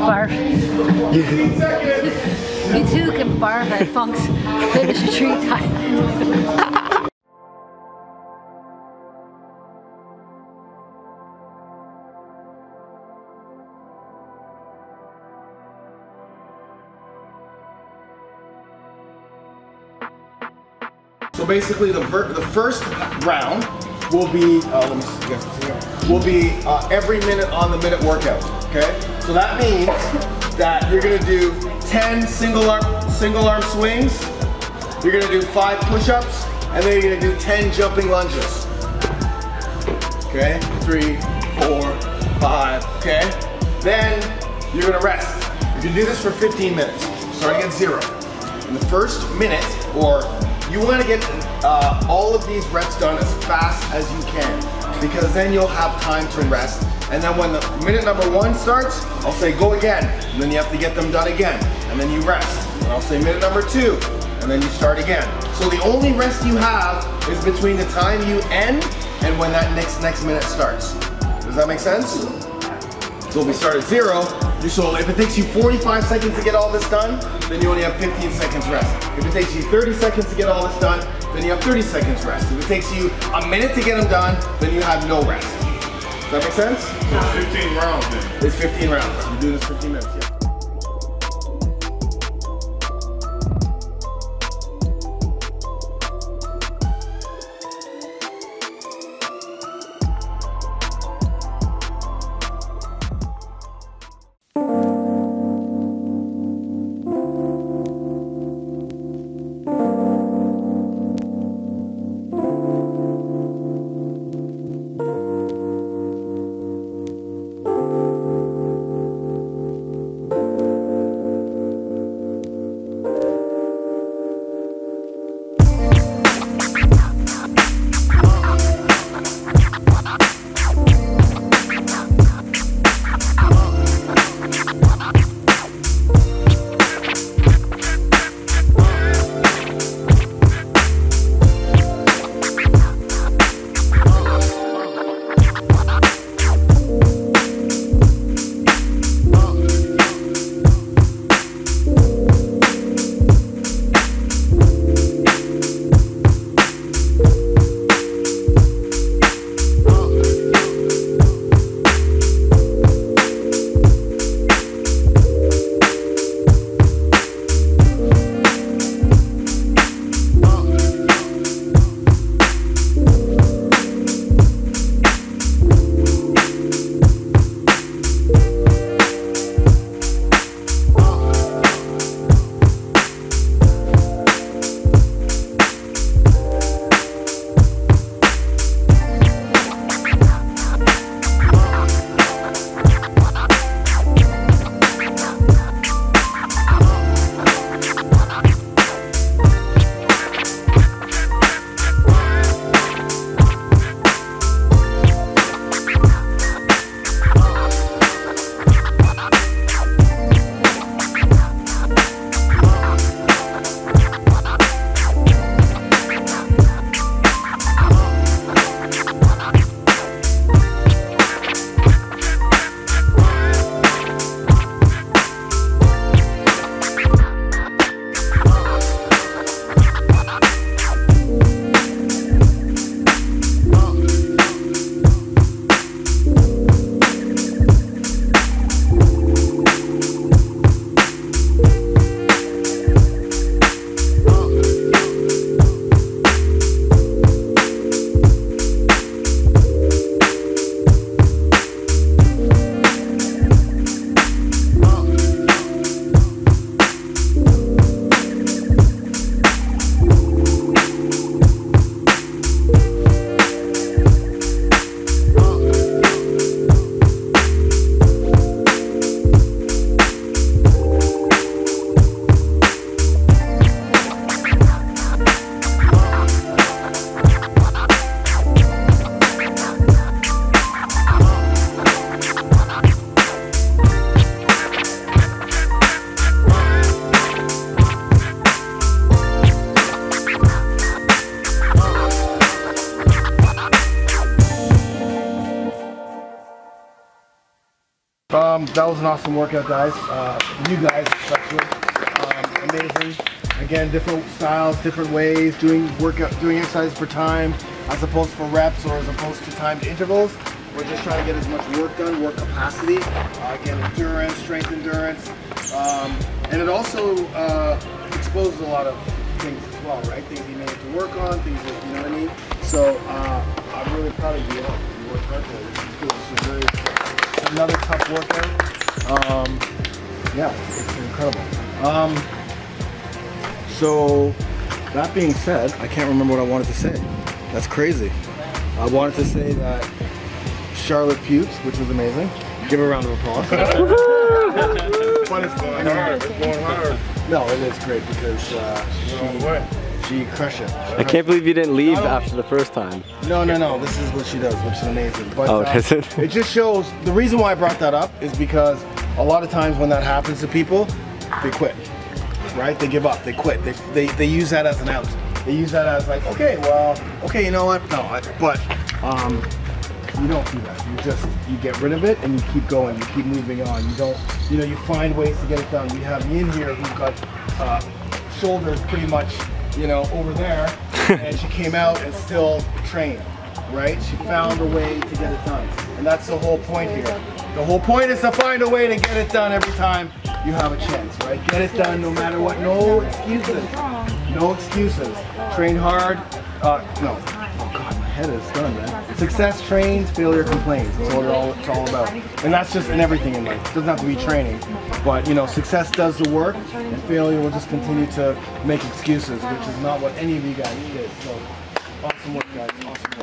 barf. You too can barf at Funk's Fitness Retreat Thailand. So basically, the first round will be every minute on the minute workout. Okay, so that means that you're gonna do 10 single arm swings. You're gonna do 5 push-ups, and then you're gonna do 10 jumping lunges. Okay, 3, 4, 5. Okay, then you're gonna rest. You're gonna do this for 15 minutes, starting at 0. In the first minute, you want to get all of these reps done as fast as you can, because then you'll have time to rest. And then when the minute number 1 starts, I'll say go again, and then you have to get them done again, and then you rest. And I'll say minute number 2, and then you start again. So the only rest you have is between the time you end and when that next minute starts. Does that make sense? So we start at 0. So if it takes you 45 seconds to get all this done, then you only have 15 seconds rest. If it takes you 30 seconds to get all this done, then you have 30 seconds rest. If it takes you a minute to get them done, then you have no rest. Does that make sense? It's 15 rounds then. It's 15 rounds. You do this 15 minutes, yeah. that was an awesome workout, guys. You guys especially, amazing. Again, different styles, different ways, doing exercises for time as opposed for reps or as opposed to timed intervals. We're just trying to get as much work done, work capacity. Again, endurance, strength endurance. And it also exposes a lot of things as well, right? Things you may have to work on, things that, you know what I mean? So I'm really proud of you. You worked hard today. This is good. This is another tough workout. Yeah, it's incredible. So that being said, I can't remember what I wanted to say. That's crazy. I wanted to say that Charlotte pukes, which was amazing. Give her a round of applause. But it's going hard. It's going hard. No, it is great because she crushed it. I can't believe you didn't leave after the first time. No. This is what she does, which is amazing. But is it? It just shows. The reason why I brought that up is because a lot of times when that happens to people, they quit. Right? They give up. They quit. They use that as an out. They use that as like, okay, you know what? No, but you don't do that. You get rid of it and you keep going. You keep moving on. You don't, you find ways to get it done. We have me in here who's got shoulders pretty much, over there, and she came out and still trained, right? She found a way to get it done, and that's the whole point here. The whole point is to find a way to get it done every time you have a chance, right? Get it done no matter what. No excuses. No excuses. Train hard. No. Oh God, my head is done, man. Success trains, failure complains. That's what it's all about. And that's just in everything in life. It doesn't have to be training. But, success does the work, and failure will just continue to make excuses, which is not what any of you guys did. So, awesome work, guys. Awesome.